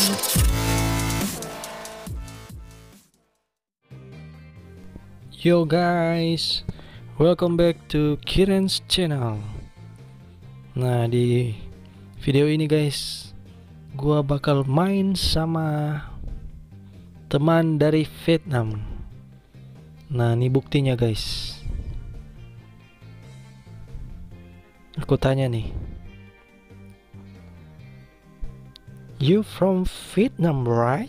Yo guys, welcome back to Kiren's channel. Nah, di video ini guys, gua bakal main sama teman dari Vietnam. Nah, ini buktinya guys. Aku tanya nih, you from Vietnam right?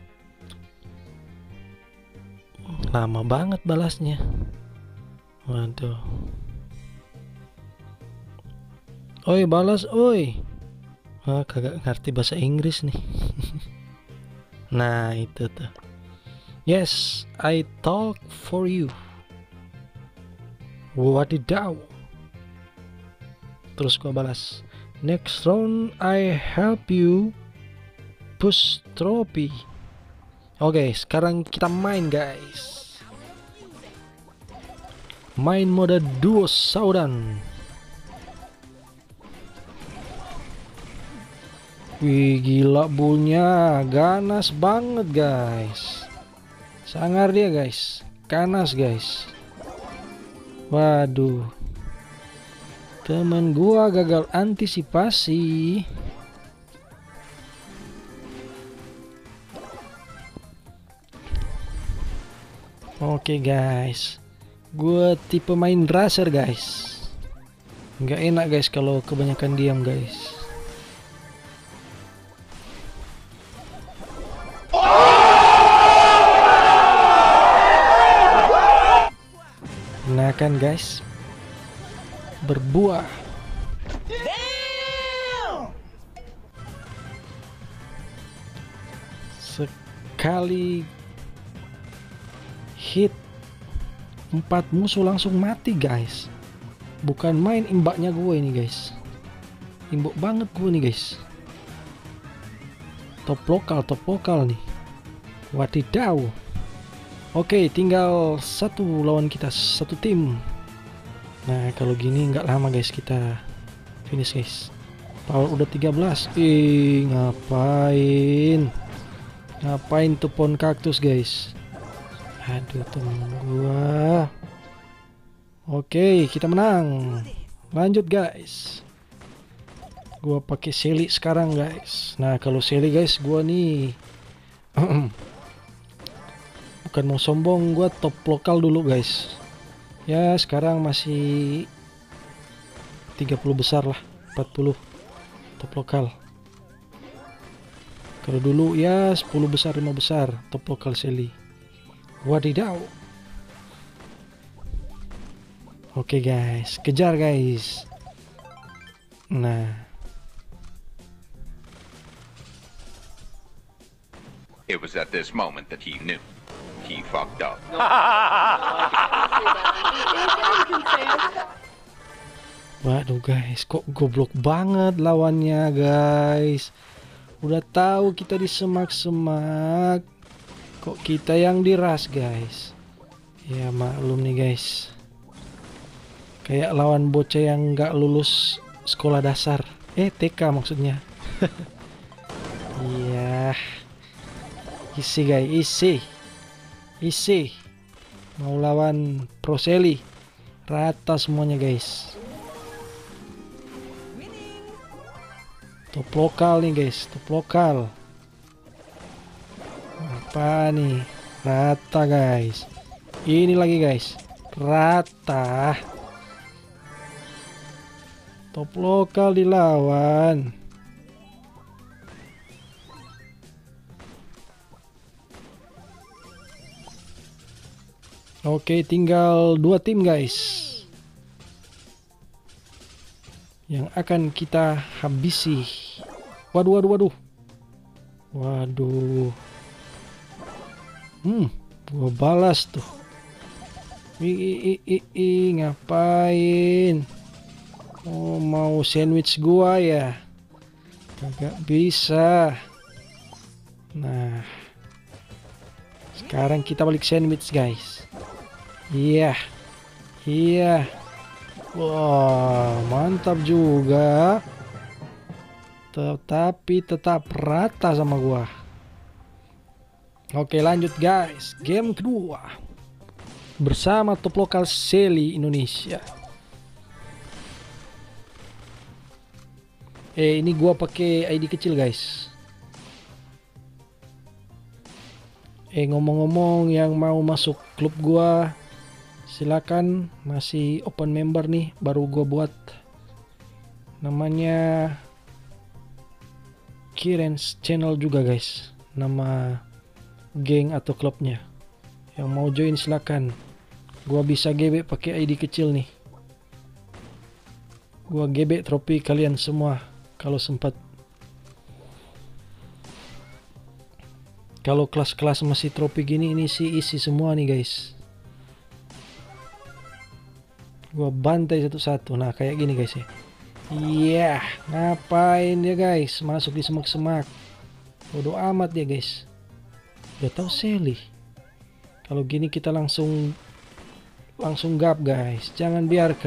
Lama banget balasnya. Waduh. Oi, balas oi. Ah, kagak ngerti bahasa Inggris nih. Nah, itu tuh. Yes, I talk for you. Wadidaw. Terus gua balas, next round I help you push trophy. Oke, sekarang kita main guys. Main mode duo saudan. Wih, gila bullnya, ganas banget guys. Sangar dia guys, ganas guys. Waduh, temen gua gagal antisipasi. Oke guys, gue tipe main racer guys. Nggak enak guys kalau kebanyakan diam guys. Nah kan guys, berbuah. Sekali hit 4 musuh langsung mati guys. Bukan main imbaknya gue ini guys. Imbok banget gue nih guys. Top lokal nih. Wadidaw. Oke, tinggal satu lawan kita, satu tim. Nah, kalau gini nggak lama guys, kita finish guys. Power udah 13. Ngapain tuh pohon kaktus guys? Aduh, temen gua. Oke, kita menang. Lanjut guys. Gua pakai Shelly sekarang guys. Nah, kalau Shelly guys, gua nih bukan mau sombong, gua top lokal dulu guys. Ya, sekarang masih 30 besar lah, 40 top lokal. Kalau dulu ya 10 besar, 5 besar top lokal Shelly. Wadidaw. Oke guys, kejar guys. Nah, it was at this moment that he knew he fucked up. waduh guys, kok goblok banget lawannya guys. Udah tahu kita disemak-semak, kok kita yang diras guys. Ya maklum nih guys, kayak lawan bocah yang nggak lulus sekolah dasar, TK maksudnya. Iya, isi guys, isi mau lawan Pro Shelly, rata semuanya guys. Top lokal nih guys, top lokal. Apa nih? Rata guys. Ini lagi guys, rata. Top lokal dilawan. Oke, tinggal 2 tim guys yang akan kita habisi. Waduh. Gua balas tuh. Ngapain? Oh, mau sandwich gua ya? Kagak bisa. Nah, sekarang kita balik sandwich guys. Iya. Wah, mantap juga. tapi tetap rata sama gua. Oke, lanjut guys, game kedua bersama top lokal Shelly Indonesia. Ini gua pakai ID kecil guys. Ngomong-ngomong, yang mau masuk klub gua silakan, masih open member nih, baru gua buat. Namanya Kiren's Channel juga guys, nama geng atau klubnya. Yang mau join silakan. Gua bisa GB pakai ID kecil nih. Gua GB trofi kalian semua kalau sempat. Kalau kelas-kelas masih trofi gini, ini sih isi semua nih guys. Gua bantai satu-satu. Nah, kayak gini guys ya. Iya, ngapain dia guys? Masuk di semak-semak. Bodoh amat dia guys. Udah tahu Shelly. Kalau gini kita langsung gap guys. Jangan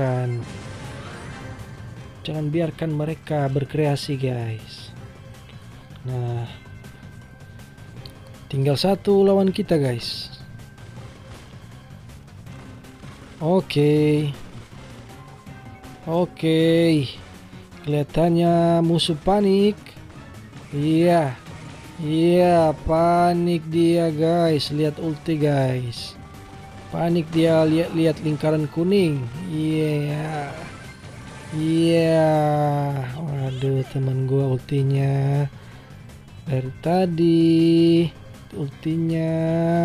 biarkan mereka berkreasi guys. Nah, tinggal satu lawan kita guys. Oke. Kelihatannya musuh panik. Iya, panik dia guys. Lihat ulti guys. Panik dia, lihat lingkaran kuning. Iya. Waduh, teman gua ultinya dari tadi. Ultinya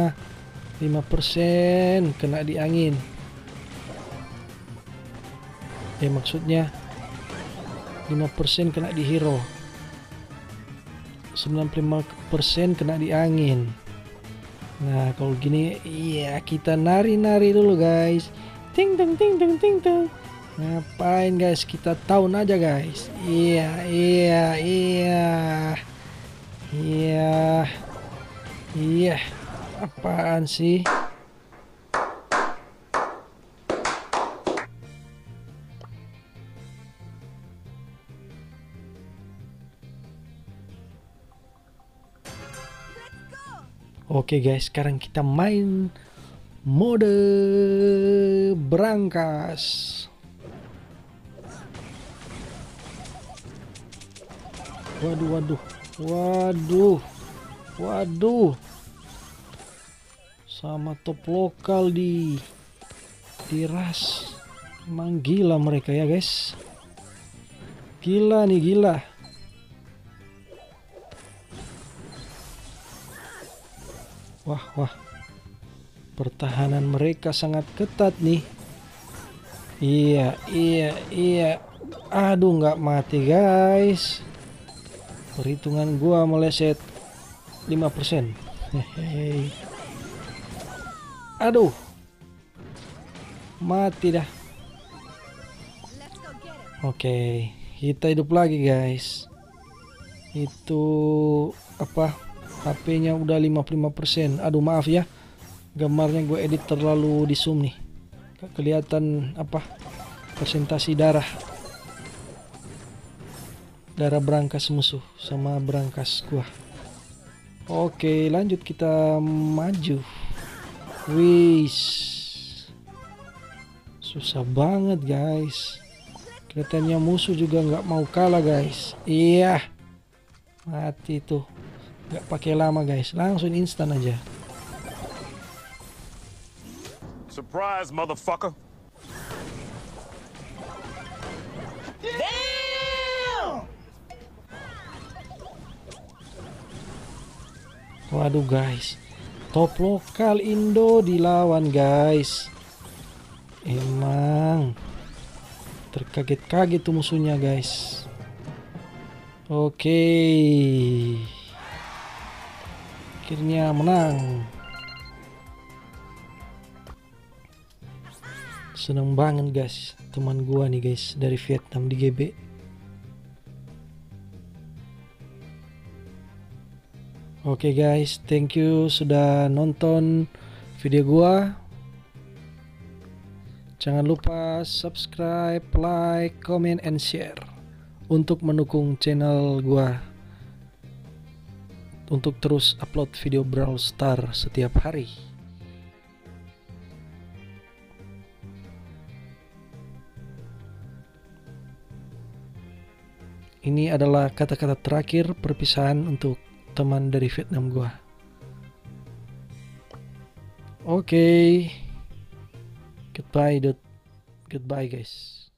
5% kena di angin. Maksudnya 5% kena di hero, 95% kena di angin. Nah, kalau gini iya, kita nari-nari dulu guys. Ting ting ting ting ting ting. Ngapain guys, kita tahun aja guys. Iya. Apaan sih? Oke guys, sekarang kita main mode berangkas. Waduh. Sama top lokal di ras. Emang gila mereka ya guys. Gila. Wah. Pertahanan mereka sangat ketat nih. Iya. Aduh, nggak mati guys. Perhitungan gua meleset 5%. Hehehe. Aduh. Mati dah. Oke, kita hidup lagi guys. Itu apa? HP-nya udah 55%. Aduh, maaf ya. Gambarnya gue edit terlalu di zoom nih. Gak kelihatan apa? Presentasi darah berangkas musuh sama berangkas gua. Oke, lanjut kita maju. Wis. Susah banget guys. Kelihatannya musuh juga nggak mau kalah guys. Iya. Mati tuh. Nggak pakai lama guys. Langsung instan aja. Surprise, motherfucker. Waduh guys, top lokal Indo dilawan guys. Emang terkaget-kaget tuh musuhnya guys. Oke, akhirnya menang. Seneng banget guys, teman gua nih guys dari Vietnam di GB. Oke guys, thank you sudah nonton video gua. Jangan lupa subscribe, like, comment, and share. untuk mendukung channel gua untuk terus upload video Brawl Stars setiap hari. Ini adalah kata-kata terakhir perpisahan untuk teman dari Vietnam gua. Oke. Goodbye guys.